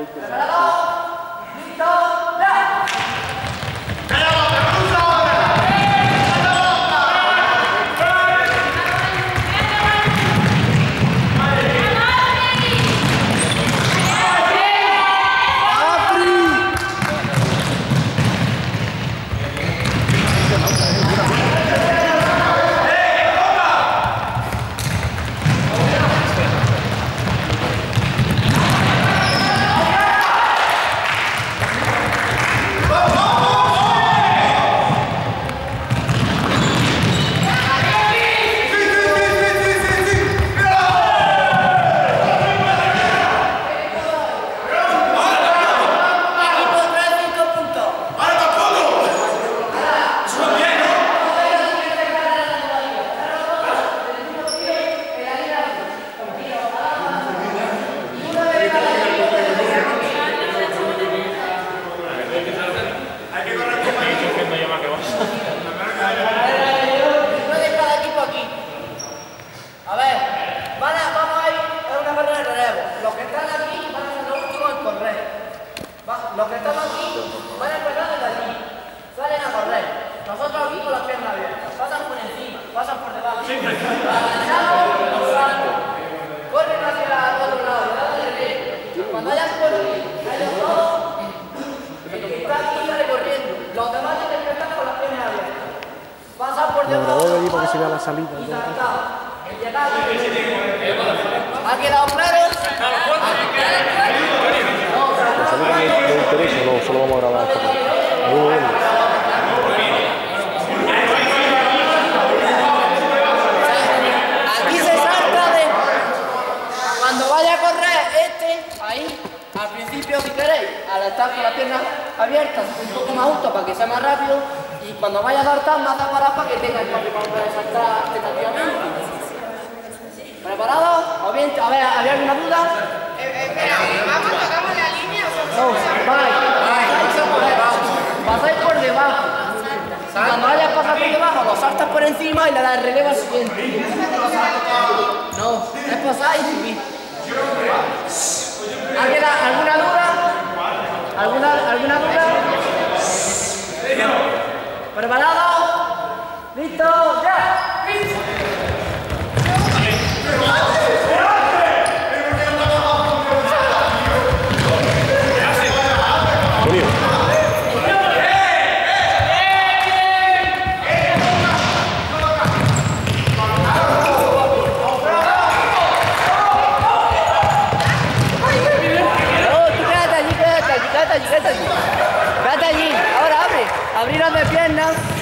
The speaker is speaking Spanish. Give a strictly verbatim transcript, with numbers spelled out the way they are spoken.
Los que están aquí van a empezar desde allí, salen a correr. Nosotros aquí con las piernas abiertas, pasan por encima, pasan por debajo. Avanzamos, salto. Corren hacia el otro lado, dale derecho. Cuando hayan corrido, ellos todos, el que está aquí sale corriendo. Los demás tienen que estar con las piernas abiertas. Pasan por debajo. Lo allí para que se vea la salida. Y saltamos. El llegado. ¿Ha quedado claro? No interesa, no, solo vamos a grabar esto. Muy bueno. Aquí se salta de... Cuando vaya a correr este, ahí, al principio si queréis, al estar con las piernas abiertas, un poco más justo para que sea más rápido, y cuando vaya a saltar, más separados para que tenga el espacio para poder saltar tentativamente. ¿Preparados? ¿O bien, a ver, ¿había alguna duda? Eh, espera, ¿vamos, tocamos la línea o No, vais, pasáis por debajo. Cuando vayas a pasar por debajo, lo saltas por encima y le das el relevo al siguiente. No, es pasar y subir. ¿Alguien, ¿Alguna duda? ¿Alguna, ¿Alguna duda? ¿Preparados? ¿Listo? ¡Ya! Quédate allí, quédate allí. Quédate allí. Ahora abre. Abrirás de piernas.